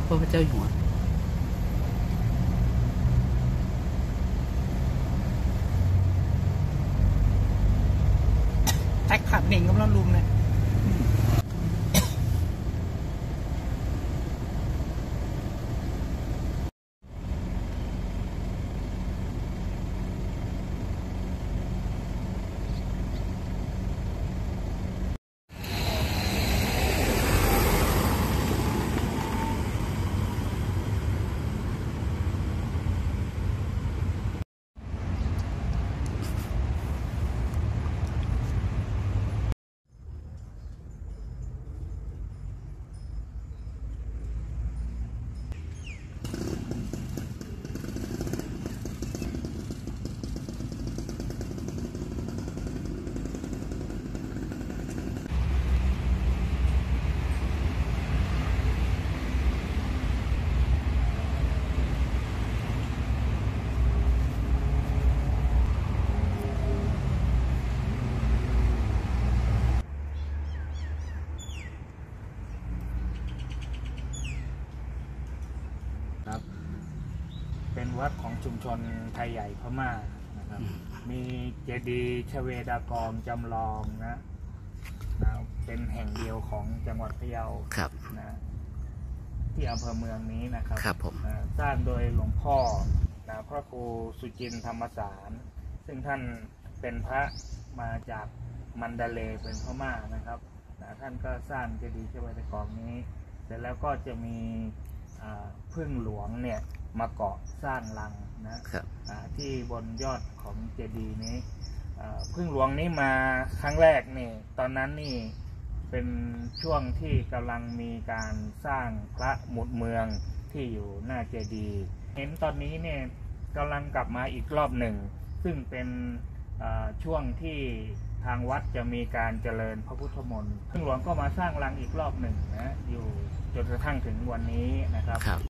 พระเจ้าอยู่หัวแท็กขับหนึ่งกำลังลุมเลยครับเป็นวัดของชุมชนไทยใหญ่พม่านะครับมีเจดีย์ชเวดากองจำลองนะเป็นแห่งเดียวของจังหวัดพะเยานะที่อำเภอเมืองนี้นะครับสร้างโดยหลวงพ่อพระครูสุจินต์ธรรมสารซึ่งท่านเป็นพระมาจากมันดาเลเป็นพม่านะครับท่านก็สร้างเจดีย์ชเวดากองนี้เสร็จแล้วก็จะมีพึ่งหลวงเนี่ยมาเกาะสร้างรังนะที่บนยอดของเจดีย์นี้พึ่งหลวงนี้มาครั้งแรกนี่ตอนนั้นนี่เป็นช่วงที่กำลังมีการสร้างพระหมุดเมืองที่อยู่หน้าเจดีย์เห็นตอนนี้เนี่ยกำลังกลับมาอีกรอบหนึ่งซึ่งเป็นช่วงที่ทางวัดจะมีการเจริญพระพุทธมนต์พึ่งหลวงก็มาสร้างรังอีกรอบหนึ่งนะอยู่จนกระทั่งถึงวันนี้นะครับ